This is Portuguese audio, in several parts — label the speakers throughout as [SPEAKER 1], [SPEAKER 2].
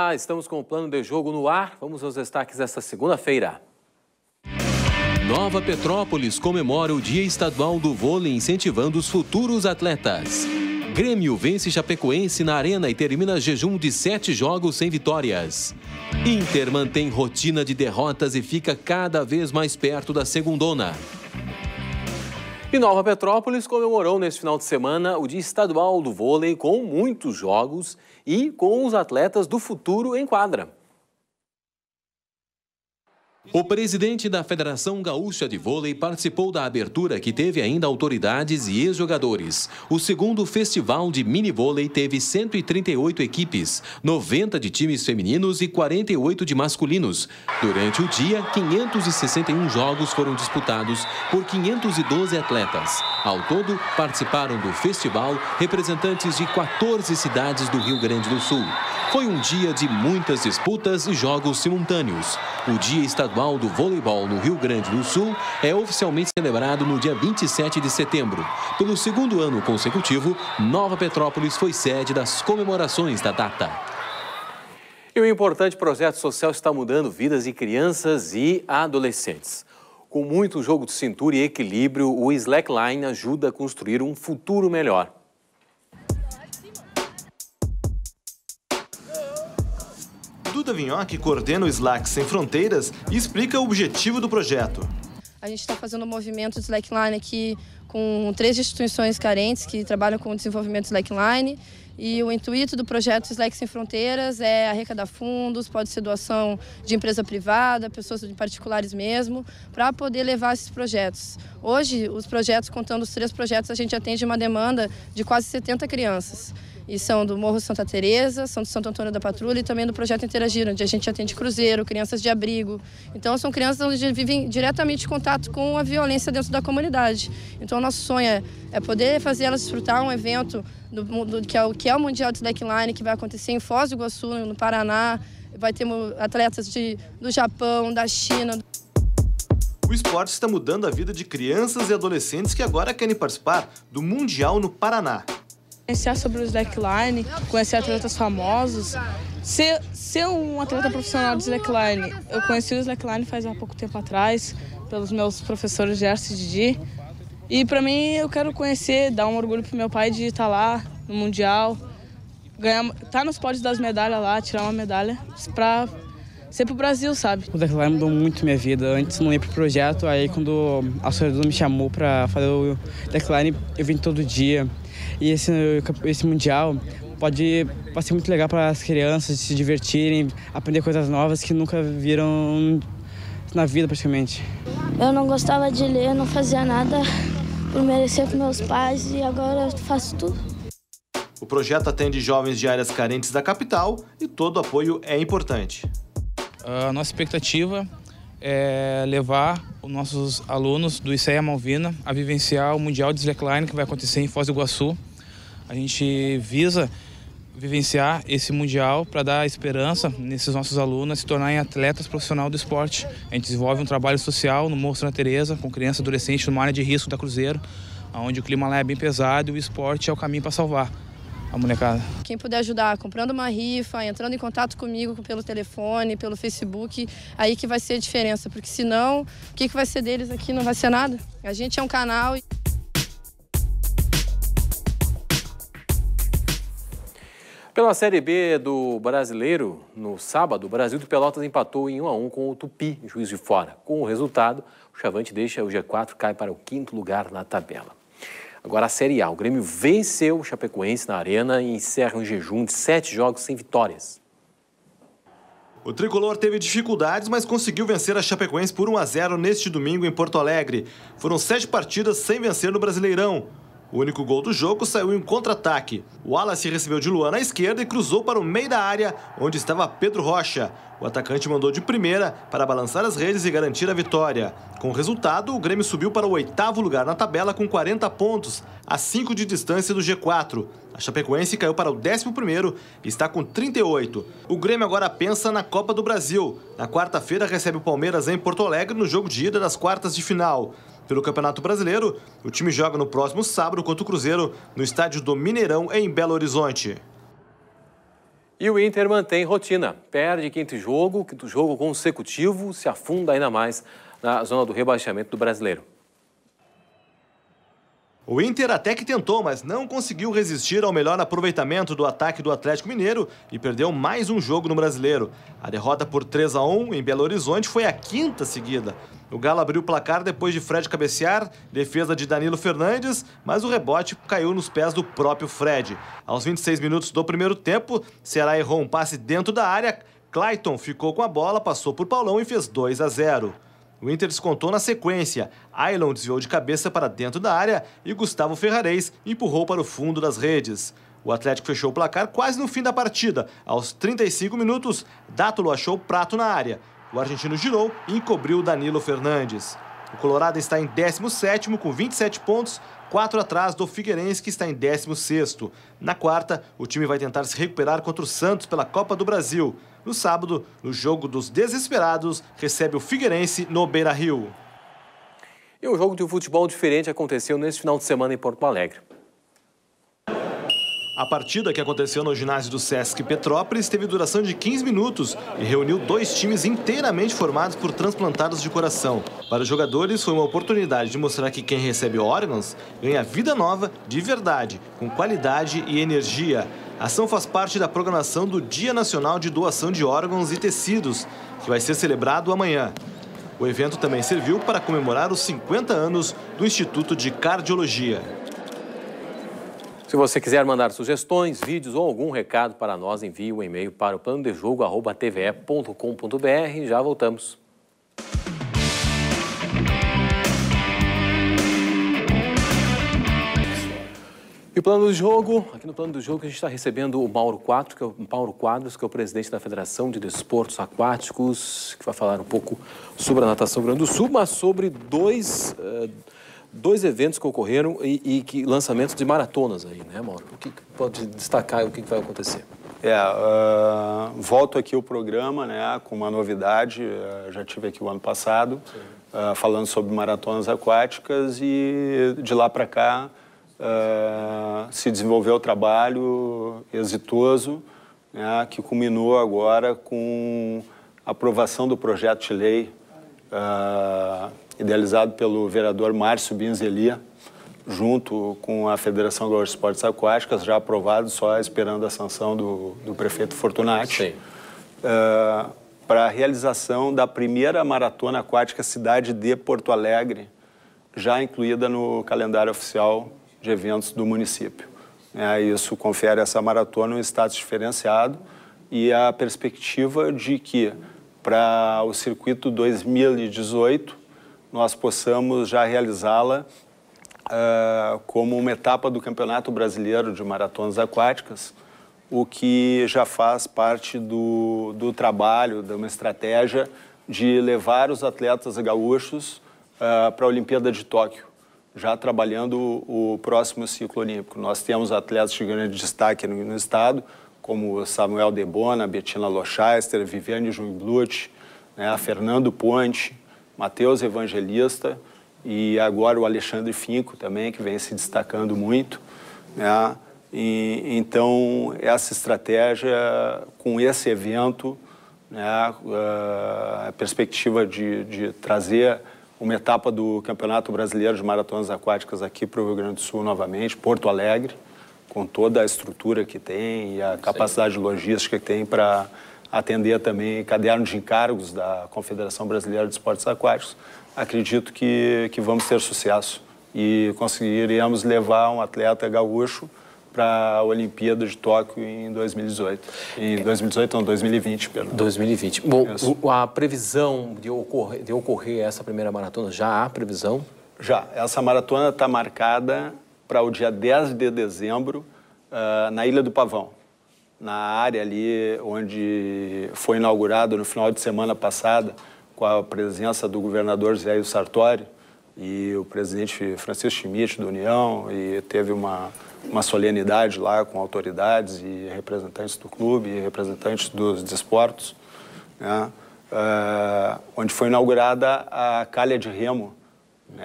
[SPEAKER 1] Olá, estamos com o plano de jogo no ar. Vamos aos destaques desta segunda-feira.
[SPEAKER 2] Nova Petrópolis comemora o Dia Estadual do Vôlei, incentivando os futuros atletas. Grêmio vence Chapecoense na Arena e termina jejum de 7 jogos sem vitórias. Inter mantém rotina de derrotas e fica cada vez mais perto da segundona.
[SPEAKER 1] E Nova Petrópolis comemorou neste final de semana o Dia Estadual do Vôlei com muitos jogos e com os atletas do futuro em quadra.
[SPEAKER 2] O presidente da Federação Gaúcha de Vôlei participou da abertura, que teve ainda autoridades e ex-jogadores. O segundo festival de mini-vôlei teve 138 equipes, 90 de times femininos e 48 de masculinos. Durante o dia, 561 jogos foram disputados por 512 atletas. Ao todo, participaram do festival representantes de 14 cidades do Rio Grande do Sul. Foi um dia de muitas disputas e jogos simultâneos. O Dia Estadual do Voleibol no Rio Grande do Sul é oficialmente celebrado no dia 27 de setembro. Pelo segundo ano consecutivo, Nova Petrópolis foi sede das comemorações da data.
[SPEAKER 1] E um importante projeto social está mudando vidas de crianças e adolescentes. Com muito jogo de cintura e equilíbrio, o Slackline ajuda a construir um futuro melhor.
[SPEAKER 3] Duda Vignon, que coordena o Slack Sem Fronteiras, e explica o objetivo do projeto.
[SPEAKER 4] A gente está fazendo um movimento de Slackline aqui com 3 instituições carentes que trabalham com o desenvolvimento de Slackline. E o intuito do projeto Slack Sem Fronteiras é arrecadar fundos, pode ser doação de empresa privada, pessoas particulares mesmo, para poder levar esses projetos. Hoje, os projetos, contando os 3 projetos, a gente atende uma demanda de quase 70 crianças. E são do Morro Santa Teresa, são do Santo Antônio da Patrulha e também do Projeto Interagir, onde a gente atende cruzeiro, crianças de abrigo. Então, são crianças onde vivem diretamente em contato com a violência dentro da comunidade. Então, o nosso sonho é poder fazer elas desfrutar um evento que é o Mundial de Slackline, que vai acontecer em Foz do Iguaçu, no Paraná. Vai ter atletas do Japão, da China.
[SPEAKER 3] O esporte está mudando a vida de crianças e adolescentes que agora querem participar do Mundial no Paraná.
[SPEAKER 5] Conhecer sobre o Slackline, conhecer atletas famosos, ser um atleta profissional de Slackline. Eu conheci o Slackline faz há pouco tempo atrás, pelos meus professores de arte e Didi. E para mim eu quero conhecer, dar um orgulho pro meu pai de estar lá no Mundial, estar nos pódios das medalhas lá, tirar uma medalha para ser pro Brasil, sabe?
[SPEAKER 6] O Slackline mudou muito minha vida. Antes não ia pro projeto, aí quando a Soredona me chamou para fazer o Slackline, eu vim todo dia. E esse Mundial pode ser muito legal para as crianças se divertirem, aprender coisas novas que nunca viram na vida praticamente.
[SPEAKER 7] Eu não gostava de ler, não fazia nada por merecer com meus pais e agora eu faço tudo.
[SPEAKER 3] O projeto atende jovens de áreas carentes da capital e todo o apoio é importante.
[SPEAKER 8] A nossa expectativa é levar os nossos alunos do ICEA Malvina a vivenciar o Mundial de Slackline, que vai acontecer em Foz do Iguaçu. A gente visa vivenciar esse Mundial para dar esperança nesses nossos alunos a se tornarem atletas profissionais do esporte. A gente desenvolve um trabalho social no Morro Santa Teresa, com criança e adolescente numa área de risco da Cruzeiro, onde o clima lá é bem pesado e o esporte é o caminho para salvar a molecada.
[SPEAKER 4] Quem puder ajudar comprando uma rifa, entrando em contato comigo pelo telefone, pelo Facebook, aí que vai ser a diferença, porque senão, o que vai ser deles aqui? Não vai ser nada. A gente é um canal.
[SPEAKER 1] Pela Série B do Brasileiro, no sábado, o Brasil de Pelotas empatou em 1-1 com o Tupi, em Juiz de Fora. Com o resultado, o Chavante deixa o G4 e cai para o 5º lugar na tabela. Agora a Série A, o Grêmio venceu o Chapecoense na Arena e encerra um jejum de 7 jogos sem vitórias.
[SPEAKER 3] O tricolor teve dificuldades, mas conseguiu vencer a Chapecoense por 1-0 neste domingo em Porto Alegre. Foram 7 partidas sem vencer no Brasileirão. O único gol do jogo saiu em contra-ataque. O Wallace recebeu de Luan na esquerda e cruzou para o meio da área, onde estava Pedro Rocha. O atacante mandou de primeira para balançar as redes e garantir a vitória. Com o resultado, o Grêmio subiu para o 8º lugar na tabela com 40 pontos, a 5 de distância do G4. A Chapecoense caiu para o 11º e está com 38. O Grêmio agora pensa na Copa do Brasil. Na quarta-feira recebe o Palmeiras em Porto Alegre no jogo de ida das quartas de final. Pelo Campeonato Brasileiro, o time joga no próximo sábado contra o Cruzeiro no estádio do Mineirão, em Belo Horizonte.
[SPEAKER 1] E o Inter mantém rotina, perde quinto jogo consecutivo, se afunda ainda mais na zona do rebaixamento do Brasileiro.
[SPEAKER 3] O Inter até que tentou, mas não conseguiu resistir ao melhor aproveitamento do ataque do Atlético Mineiro e perdeu mais um jogo no Brasileiro. A derrota por 3-1 em Belo Horizonte foi a quinta seguida. O Galo abriu o placar depois de Fred cabecear, defesa de Danilo Fernandes, mas o rebote caiu nos pés do próprio Fred. Aos 26 minutos do primeiro tempo, Ceará errou um passe dentro da área, Clayton ficou com a bola, passou por Paulão e fez 2-0. O Inter descontou na sequência. Ailon desviou de cabeça para dentro da área e Gustavo Ferrarez empurrou para o fundo das redes. O Atlético fechou o placar quase no fim da partida. Aos 35 minutos, Dátulo achou o Prato na área. O argentino girou e encobriu Danilo Fernandes. O Colorado está em 17º com 27 pontos, 4 atrás do Figueirense, que está em 16º. Na quarta, o time vai tentar se recuperar contra o Santos pela Copa do Brasil. No sábado, no jogo dos desesperados, recebe o Figueirense no Beira-Rio.
[SPEAKER 1] E um jogo de futebol diferente aconteceu neste final de semana em Porto Alegre.
[SPEAKER 3] A partida, que aconteceu no ginásio do Sesc Petrópolis, teve duração de 15 minutos e reuniu dois times inteiramente formados por transplantados de coração. Para os jogadores, foi uma oportunidade de mostrar que quem recebe órgãos ganha vida nova de verdade, com qualidade e energia. A ação faz parte da programação do Dia Nacional de Doação de Órgãos e Tecidos, que vai ser celebrado amanhã. O evento também serviu para comemorar os 50 anos do Instituto de Cardiologia.
[SPEAKER 1] Se você quiser mandar sugestões, vídeos ou algum recado para nós, envie um e-mail para o planodejogo@tve.com.br. Já voltamos. E o plano do jogo, aqui no plano do jogo a gente está recebendo o Mauro Quadros, que é o presidente da Federação de Desportos Aquáticos, que vai falar um pouco sobre a natação do Rio Grande do Sul, mas sobre dois eventos que ocorreram e lançamentos de maratonas aí, né, Mauro? O que pode destacar e o que vai acontecer?
[SPEAKER 9] Volto aqui o programa, né, com uma novidade, já tive aqui o ano passado, falando sobre maratonas aquáticas e de lá para cá se desenvolveu o trabalho exitoso, né, que culminou agora com a aprovação do projeto de lei idealizado pelo vereador Márcio Binzelia, junto com a Federação Gaúcha de Esportes Aquáticos, já aprovado, só esperando a sanção do prefeito Fortunati, para a realização da primeira maratona aquática cidade de Porto Alegre, já incluída no calendário oficial de eventos do município. Isso confere a essa maratona um status diferenciado e a perspectiva de que, para o circuito 2018, nós possamos já realizá-la como uma etapa do Campeonato Brasileiro de Maratonas Aquáticas, o que já faz parte do trabalho, de uma estratégia de levar os atletas gaúchos para a Olimpíada de Tóquio, já trabalhando o próximo ciclo olímpico. Nós temos atletas de grande destaque no estado, como Samuel Debona, Bettina Lochaister, Viviane Jungblut, né, Fernando Ponte, Matheus Evangelista e agora o Alexandre Finco também, que vem se destacando muito, né? Então, essa estratégia, com esse evento, né, a perspectiva de trazer uma etapa do Campeonato Brasileiro de Maratonas Aquáticas aqui para o Rio Grande do Sul novamente, Porto Alegre, com toda a estrutura que tem e a capacidade logística que tem para atender também caderno de encargos da Confederação Brasileira de Esportes Aquáticos. Acredito que vamos ter sucesso e conseguiremos levar um atleta gaúcho para a Olimpíada de Tóquio em 2018. Em 2018, não, 2020, perdão.
[SPEAKER 1] 2020. Bom, a previsão de ocorrer essa primeira maratona, já há previsão?
[SPEAKER 9] Já. Essa maratona está marcada para o dia 10 de dezembro, na Ilha do Pavão, na área ali onde foi inaugurado no final de semana passada, com a presença do governador Zé Sartori e o presidente Francisco Schmidt, da União, e teve uma solenidade lá com autoridades e representantes do clube e representantes dos desportos, né, onde foi inaugurada a calha de remo, né,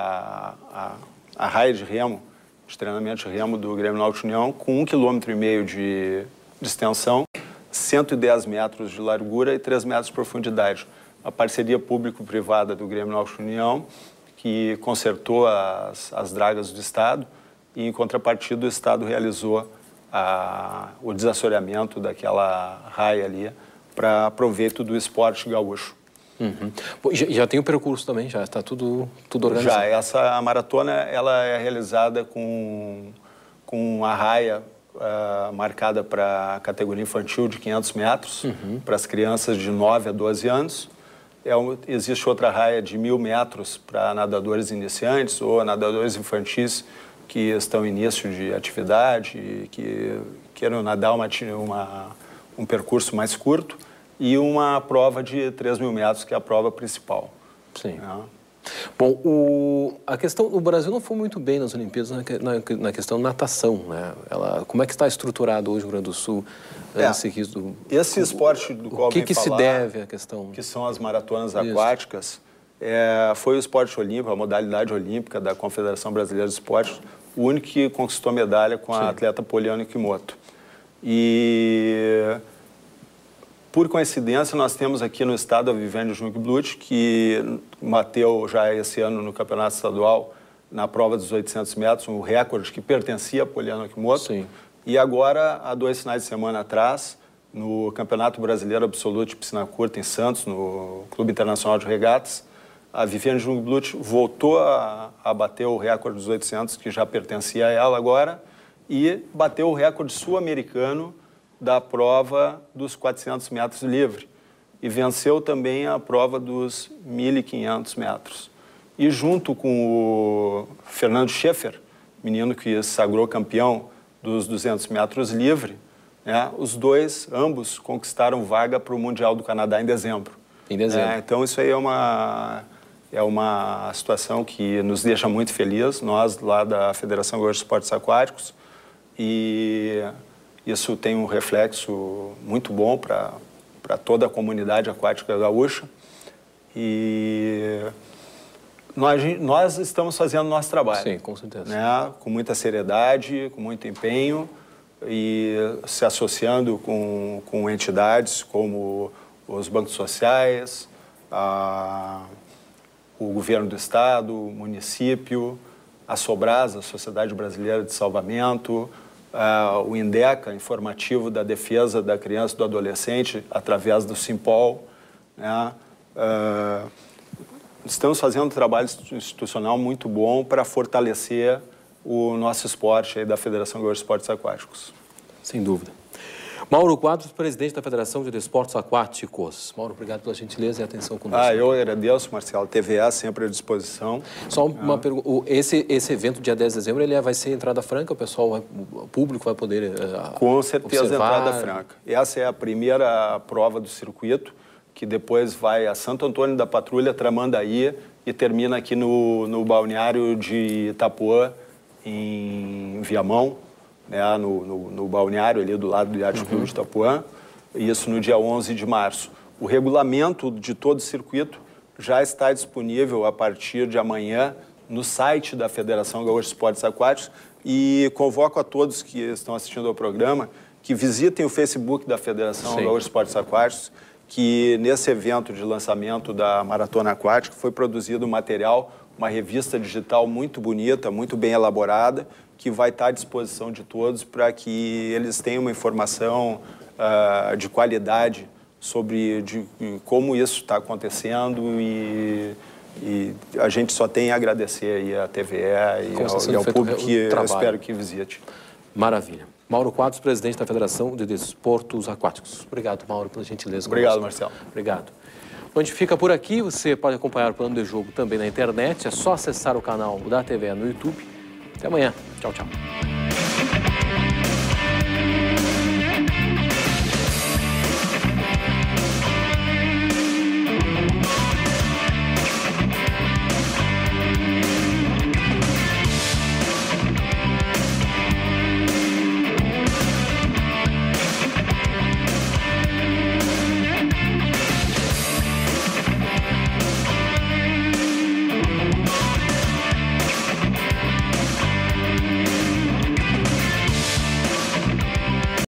[SPEAKER 9] a raia de remo, de treinamento de remo do Grêmio Náutico União, com 1,5 km de extensão, 110 metros de largura e 3 metros de profundidade. A parceria público-privada do Grêmio Náutico União, que consertou as dragas do Estado, e, em contrapartida, o Estado realizou o desassoreamento daquela raia ali para proveito do esporte gaúcho.
[SPEAKER 1] Uhum. Já tem o percurso também, já está tudo organizado?
[SPEAKER 9] Já, a maratona ela é realizada com a raia marcada para a categoria infantil de 500 metros, para as crianças de 9 a 12 anos. Existe outra raia de 1.000 metros para nadadores iniciantes ou nadadores infantis que estão em início de atividade e que queiram nadar um percurso mais curto, e uma prova de 3.000 metros, que é a prova principal.
[SPEAKER 1] Sim. Bom, a questão, o Brasil não foi muito bem nas Olimpíadas na questão natação, né? Como é que está estruturado hoje o Rio Grande do Sul?
[SPEAKER 9] Esse esporte do qual
[SPEAKER 1] o que se deve à questão?
[SPEAKER 9] Que são as maratonas aquáticas, foi o esporte olímpico, a modalidade olímpica da Confederação Brasileira de Esportes, o único que conquistou medalha com a atleta Poliana Kimoto. E, por coincidência, nós temos aqui no estado a Viviane Jungblut, que bateu já esse ano no campeonato estadual, na prova dos 800 metros, um recorde que pertencia a Poliana Kimoto. Sim. E agora, há 2 finais de semana atrás, no Campeonato Brasileiro Absoluto de Piscina Curta, em Santos, no Clube Internacional de Regatas, a Viviane Jungblut voltou a bater o recorde dos 800, que já pertencia a ela agora, e bateu o recorde sul-americano da prova dos 400 metros livre. E venceu também a prova dos 1.500 metros. E junto com o Fernando Schaeffer, menino que se sagrou campeão dos 200 metros livre, né, ambos conquistaram vaga para o Mundial do Canadá em dezembro. Então isso aí é uma situação que nos deixa muito felizes, nós lá da Federação Gaúcha de Esportes Aquáticos, e isso tem um reflexo muito bom para toda a comunidade aquática gaúcha. E nós estamos fazendo o nosso trabalho.
[SPEAKER 1] Sim, com certeza.
[SPEAKER 9] Né? Com muita seriedade, com muito empenho, e se associando com entidades como os bancos sociais, o governo do estado, o município, a Sobrasa, a Sociedade Brasileira de Salvamento, o INDECA, Informativo da Defesa da Criança e do Adolescente, através do Simpol, né? Estamos fazendo um trabalho institucional muito bom para fortalecer o nosso esporte aí da Federação Gaúcha de Esportes Aquáticos.
[SPEAKER 1] Sem dúvida. Mauro Quadros, presidente da Federação de Desportos Aquáticos. Mauro, obrigado pela gentileza e atenção conosco.
[SPEAKER 9] Eu agradeço, Marcelo. TVA sempre à disposição.
[SPEAKER 1] Só uma pergunta. Esse evento, dia 10 de dezembro, ele vai ser entrada franca? O público vai poder
[SPEAKER 9] Com certeza,
[SPEAKER 1] observar.
[SPEAKER 9] Entrada franca. Essa é a primeira prova do circuito, que depois vai a Santo Antônio da Patrulha, Tramandaí, e termina aqui no balneário de Itapuã, em Viamão, né, no balneário ali do lado do Yacht Clube de Itapuã, isso no dia 11 de março. O regulamento de todo o circuito já está disponível a partir de amanhã no site da Federação Gaúcha de Esportes Aquáticos, e convoco a todos que estão assistindo ao programa que visitem o Facebook da Federação Gaúcha de Esportes Aquáticos, que nesse evento de lançamento da Maratona Aquática foi produzido um material, uma revista digital muito bonita, muito bem elaborada, que vai estar à disposição de todos para que eles tenham uma informação de qualidade sobre como isso está acontecendo, e a gente só tem a agradecer aí à TVE e ao público que eu espero que visite.
[SPEAKER 1] Maravilha. Mauro Quadros, presidente da Federação de Desportos Aquáticos. Obrigado, Mauro, pela gentileza.
[SPEAKER 9] Obrigado, Marcelo.
[SPEAKER 1] Obrigado. A gente fica por aqui. Você pode acompanhar o Plano de Jogo também na internet. É só acessar o canal da TVE no YouTube. Até amanhã. Tchau, tchau.